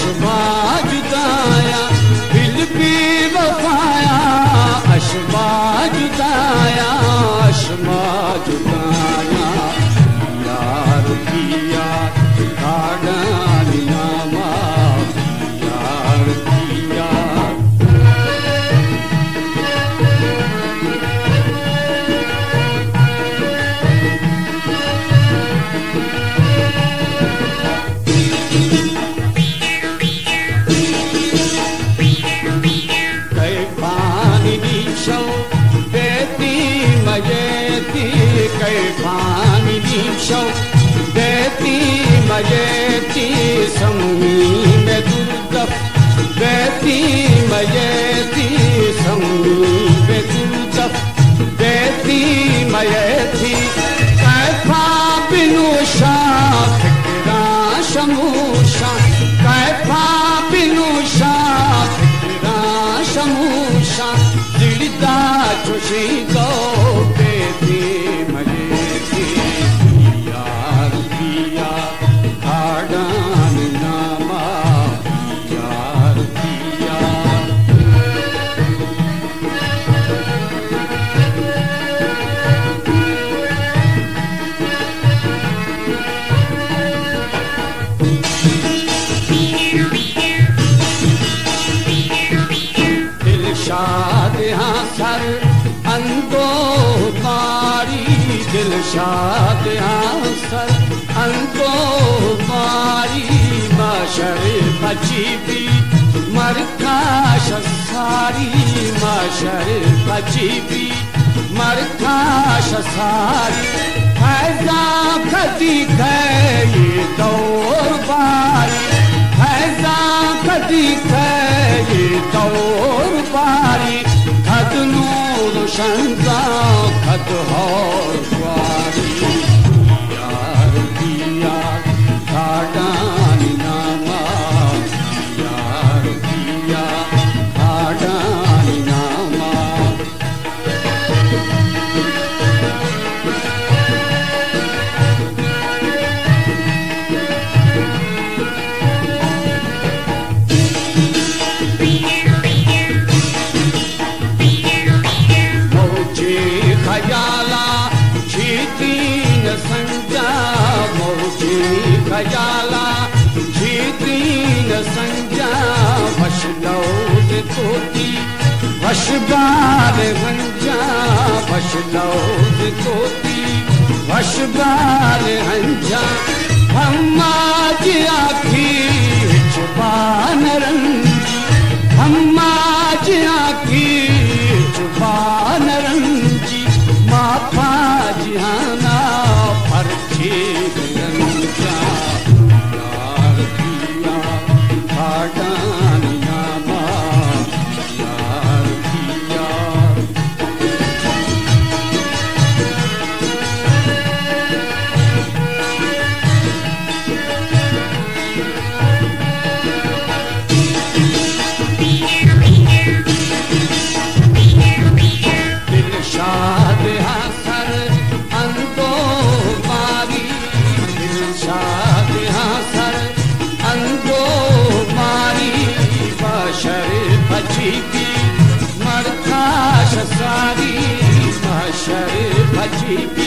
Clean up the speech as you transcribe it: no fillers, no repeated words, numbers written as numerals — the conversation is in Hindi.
अशबा जुदाया दिल भी वफाया अशबा जुदाया अशबा जुदाया यार किया कागनिया यार किया देती मजेती समी में दुर्दफ देती मजेती समी में दुर्दफ देती मजेती कैफा बिनुशा फिक्रा शमूशा कैफा बिनुशा फिक्रा शमूशा दिलदा खुशी गो देती मजेती यार किया कागन नामा यार किया दिलशाद हाँ सर अंदो मारी दिलशाद हाँ सर अंदो मारी माशर बची भी मरकाश सारी माशर बची भी मरकाश सारी फैजा कदी ये दौर बारी फैजा कदी ये दौर बारी खद नूर शंजा खद और स्वारी यार किया कागन नामा यार किया कागन नामा खयाला जीतीन संजा मोजी खयाला जीतीन संजा वशलौद कोती वशबाल हंजा वशलौद कोती वशबाल हंजा हम आज आखी जुबान रंजी हम आज आखी जुबान रंजी माफा जिहाना परछी रंजा यार किया कागन नामा यार किया दिलशाद हाँ सर अंदो मारी दिलशाद हाँ सर अंदो मारी बशर बची भी मरकाश सारी बशर बची भी